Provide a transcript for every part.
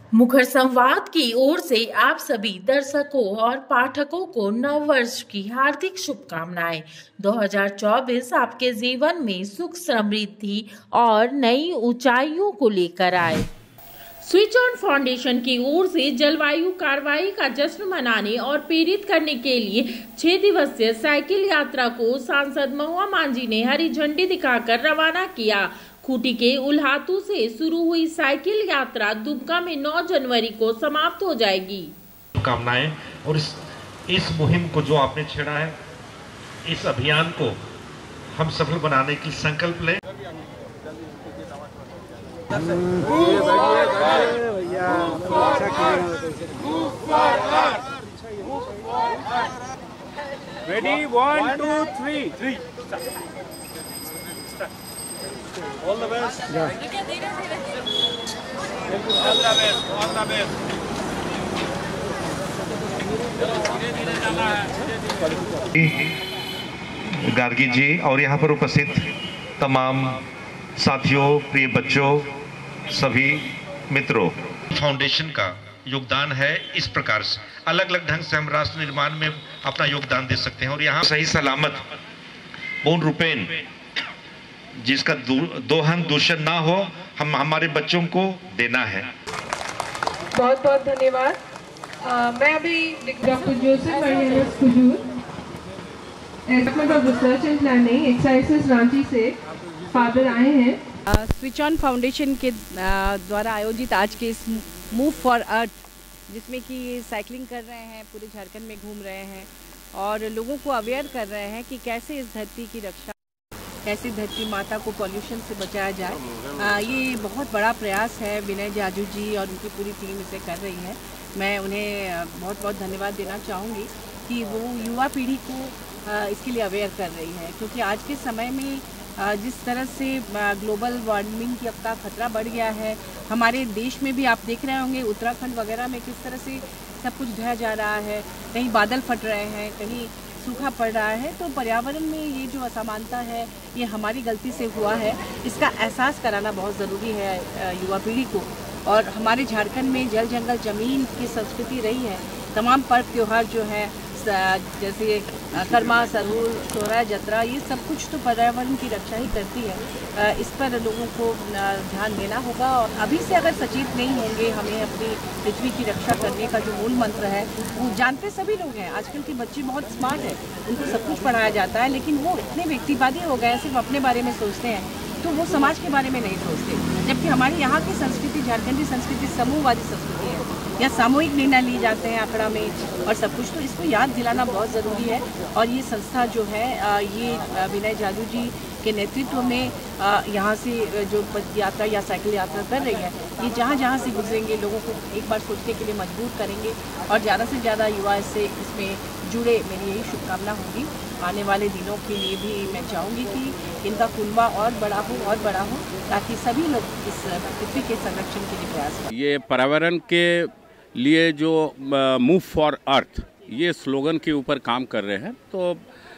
मुखर संवाद की ओर से आप सभी दर्शकों और पाठकों को नव वर्ष की हार्दिक शुभकामनाएं। 2024 आपके जीवन में सुख, समृद्धि और नई ऊंचाइयों को लेकर आए। स्विच ऑन फाउंडेशन की ओर से जलवायु कार्रवाई का जश्न मनाने और प्रेरित करने के लिए 6 दिवसीय साइकिल यात्रा को सांसद महुआ मांझी ने हरी झंडी दिखाकर रवाना किया। खूंटी के उल्हातू से शुरू हुई साइकिल यात्रा दुमका में 9 जनवरी को समाप्त हो जाएगी। शुभकामनाएं। और इस मुहिम को जो आपने छेड़ा है, इस अभियान को हम सफल बनाने की संकल्प लें। Ready? 1, 2, 3. All the best. Yeah. All the best. All the best. धीरे-धीरे जाना है। गार्गी जी और यहाँ पर उपस्थित तमाम साथियों, प्रिय बच्चों, सभी मित्रों, फाउंडेशन का योगदान है। इस प्रकार से अलग अलग ढंग से हम राष्ट्र निर्माण में अपना योगदान दे सकते हैं और यहाँ सही सलामत पूर्ण रूपेण जिसका दोहन दूषण ना हो, हम हमारे बच्चों को देना है। बहुत बहुत धन्यवाद। मैं अभी doctor Joseph Marius Kujur, department of research and planning, एक्साइसेस रांची से फादर आए हैं। स्विच ऑन फाउंडेशन के द्वारा आयोजित आज के इस मूव फॉर अर्थ, जिसमें कि साइकिलिंग कर रहे हैं, पूरे झारखंड में घूम रहे हैं और लोगों को अवेयर कर रहे हैं कि कैसे इस धरती की रक्षा, कैसे धरती माता को पॉल्यूशन से बचाया जाए। ये बहुत बड़ा प्रयास है। विनय जाजू जी और उनकी पूरी टीम इसे कर रही है। मैं उन्हें बहुत बहुत धन्यवाद देना चाहूँगी कि वो युवा पीढ़ी को इसके लिए अवेयर कर रही है, क्योंकि आज के समय में जिस तरह से ग्लोबल वार्मिंग का खतरा बढ़ गया है, हमारे देश में भी आप देख रहे होंगे उत्तराखंड वगैरह में किस तरह से सब कुछ ढह जा रहा है, कहीं बादल फट रहे हैं, कहीं सूखा पड़ रहा है। तो पर्यावरण में ये जो असमानता है, ये हमारी गलती से हुआ है। इसका एहसास कराना बहुत ज़रूरी है युवा पीढ़ी को। और हमारे झारखंड में जल जंगल ज़मीन की संस्कृति रही है। तमाम पर्व त्यौहार जो है, जैसे कर्मा, सरहुल, सोहरा, जतरा, ये सब कुछ तो पर्यावरण की रक्षा ही करती है। इस पर लोगों को ध्यान देना होगा और अभी से अगर सचेत नहीं होंगे, हमें अपनी पृथ्वी की रक्षा करने का जो मूल मंत्र है वो जानते सभी लोग हैं। आजकल के बच्चे बहुत स्मार्ट हैं, उनको सब कुछ पढ़ाया जाता है, लेकिन वो इतने व्यक्तिवादी हो गए, सिर्फ अपने बारे में सोचते हैं, तो वो समाज के बारे में नहीं सोचते। जबकि हमारे यहाँ की संस्कृति, झारखंडी संस्कृति समूहवादी संस्कृति है, या सामूहिक निर्णय लिए जाते हैं आंकड़ा में और सब कुछ। तो इसको याद दिलाना बहुत ज़रूरी है। और ये संस्था जो है, ये विनय जाजू जी के नेतृत्व में यहाँ से जो पद यात्रा या साइकिल यात्रा कर रही है, ये जहाँ जहाँ से गुजरेंगे लोगों को एक बार सोचने के लिए मजबूर करेंगे और ज़्यादा से ज़्यादा युवा इसमें जुड़े। मेरी यही शुभकामना होगी। आने वाले दिनों के लिए भी मैं चाहूँगी कि इनका कुनबा और बड़ा हो, ताकि सभी लोग इस पृथ्वी के संरक्षण के लिए प्रयास करें। ये पर्यावरण के लिए जो मूव फॉर अर्थ, ये स्लोगन के ऊपर काम कर रहे हैं। तो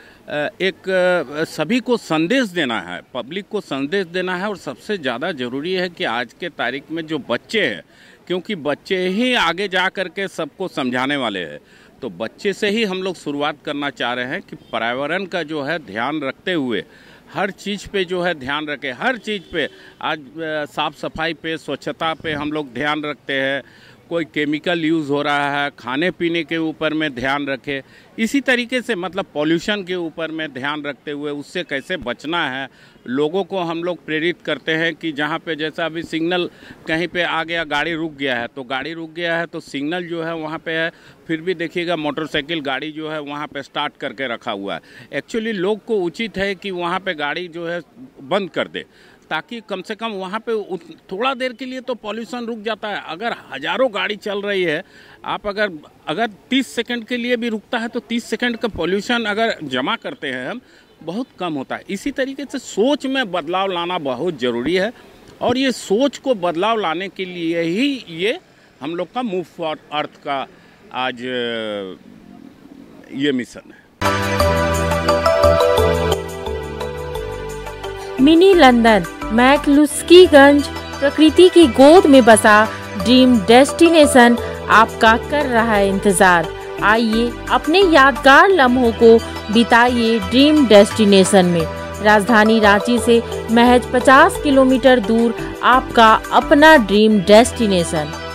एक सभी को संदेश देना है, पब्लिक को संदेश देना है। और सबसे ज़्यादा ज़रूरी है कि आज के तारीख में जो बच्चे हैं, क्योंकि बच्चे ही आगे जा कर के सबको समझाने वाले हैं, तो बच्चे से ही हम लोग शुरुआत करना चाह रहे हैं कि पर्यावरण का जो है ध्यान रखते हुए हर चीज़ पे जो है ध्यान रखें। हर चीज़ पे आज साफ़ सफाई पे, स्वच्छता पे हम लोग ध्यान रखते हैं। कोई केमिकल यूज़ हो रहा है, खाने पीने के ऊपर में ध्यान रखें। इसी तरीके से मतलब पॉल्यूशन के ऊपर में ध्यान रखते हुए उससे कैसे बचना है, लोगों को हम लोग प्रेरित करते हैं कि जहाँ पे जैसा अभी सिग्नल कहीं पे आ गया, गाड़ी रुक गया है, तो गाड़ी रुक गया है तो सिग्नल जो है वहाँ पे है, फिर भी देखिएगा मोटरसाइकिल गाड़ी जो है वहाँ पे स्टार्ट करके रखा हुआ है। एक्चुअली लोग को उचित है कि वहाँ पे गाड़ी जो है बंद कर दे, ताकि कम से कम वहाँ पे थोड़ा देर के लिए तो पॉल्यूशन रुक जाता है। अगर हज़ारों गाड़ी चल रही है, आप अगर 30 सेकंड के लिए भी रुकता है तो 30 सेकंड का पॉल्यूशन अगर जमा करते हैं हम, बहुत कम होता है। इसी तरीके से सोच में बदलाव लाना बहुत ज़रूरी है और ये सोच को बदलाव लाने के लिए ही ये हम लोग का मूव फॉर अर्थ का आज ये मिशन है। मिनी लंदन मैक्लुस्कीगंज प्रकृति की गोद में बसा ड्रीम डेस्टिनेशन आपका कर रहा है इंतजार। आइए अपने यादगार लम्हों को बिताइए ड्रीम डेस्टिनेशन में। राजधानी रांची से महज 50 किलोमीटर दूर आपका अपना ड्रीम डेस्टिनेशन।